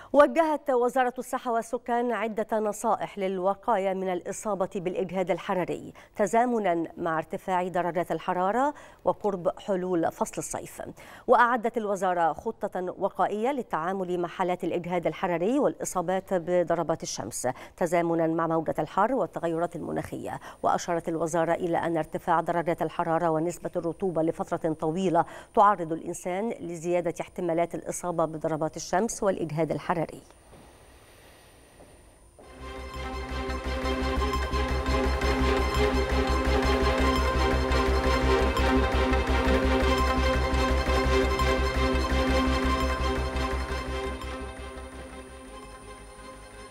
وجهت وزارة الصحة والسكان عدة نصائح للوقاية من الإصابة بالإجهاد الحراري تزامنا مع ارتفاع درجات الحرارة وقرب حلول فصل الصيف. وأعدت الوزارة خطة وقائية للتعامل مع حالات الإجهاد الحراري والإصابات بضربات الشمس تزامنا مع موجة الحر والتغيرات المناخية. وأشارت الوزارة إلى أن ارتفاع درجات الحرارة ونسبة الرطوبة لفترة طويلة تعرض الإنسان لزيادة احتمالات الإصابة بضربات الشمس والإجهاد الحراري.